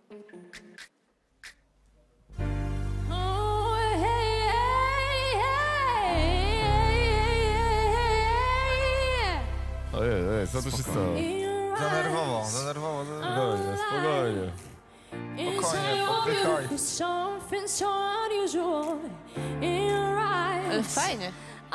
Ojej, co tu się stało? Za nerwowo. Spokojnie, spokojnie. Poddychaj. Ale fajnie.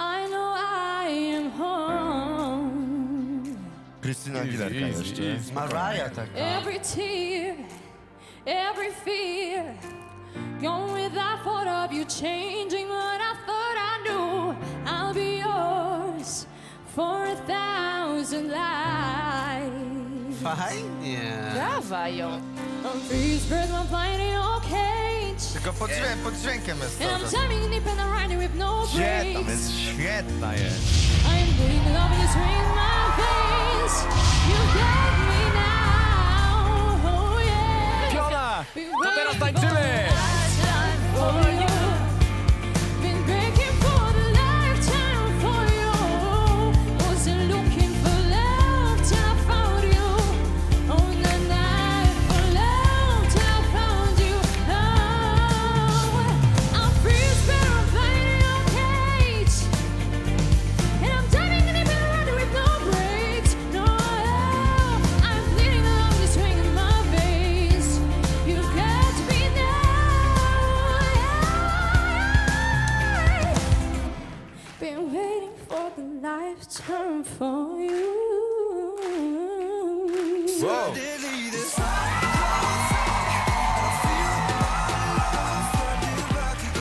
Krystyna Aguilera jeszcze. Mariah taka. Every tear, every fear, gone without thought of you changing what I thought I knew. I'll be yours for 1,000 lives. Fajnie. Dawaj ją. I'm free as birds, I'm flying in your cage. Tylko pod dźwiękiem jest And to. I'm diving deep and I'm riding with no Świetna, brakes. jest świetna jest. I'm bleeding love and it's raining my veins. You got me now, oh yeah. Fiona, to teraz tańczymy! For you, been begging for a lifetime for you. Wasn't looking for love till I found you. On the night for love till I found you. Oh, I'm free as bird, I'm flying in your cage, and I'm diving deep and running with no brakes. No, I'm bleeding along the swing in my veins. You've got to be now. Been waiting for the lifetime for you. Wow.